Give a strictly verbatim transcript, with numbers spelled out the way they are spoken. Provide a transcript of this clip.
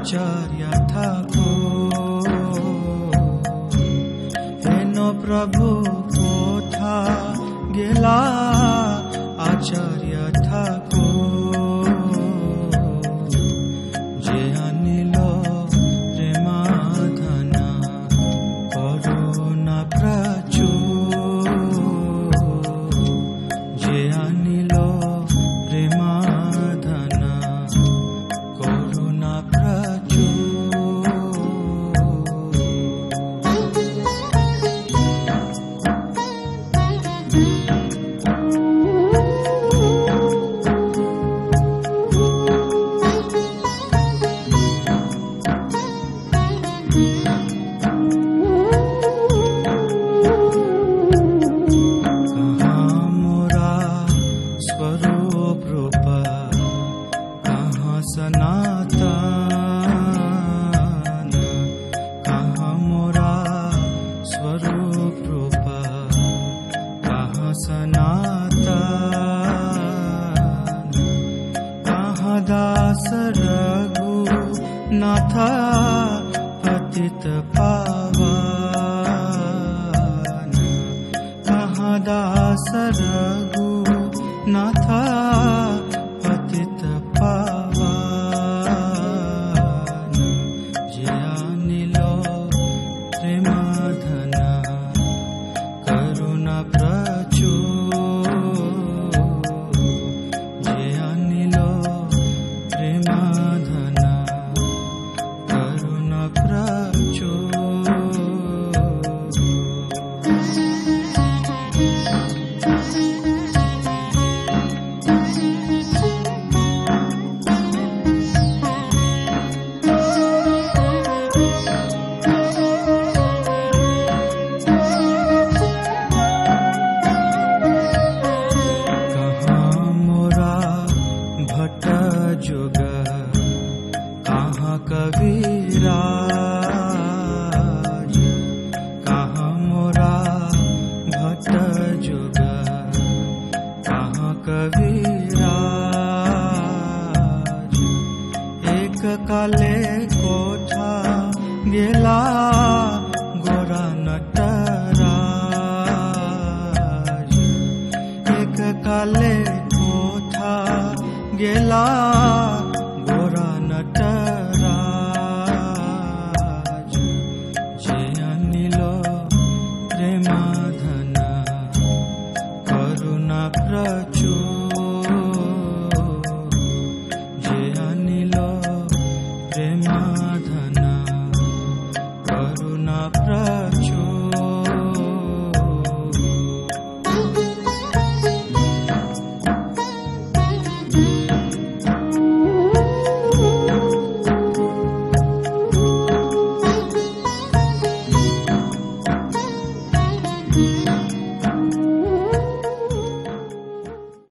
आचार्य थाको हेनो प्रभु कोठा गेला आचार्य थाको जे आनिल प्रेमाधना करुणा प्रचुर जे आनिल प्रेमाधना करुणा दास रघुनाथ पतित पावन कहाँ दास रघुनाथ पतित पावन जे आनिल प्रेमाधना करुणा प्रचुर जे आनिल प्रेमाधना करुणा प्रचुर कविराज कहाँ मोरा भट्ट जोगा कहाँ कविराज एक काले कोठा गेला गोरा नटराज एक काले कोठा गेला गोरा नटराज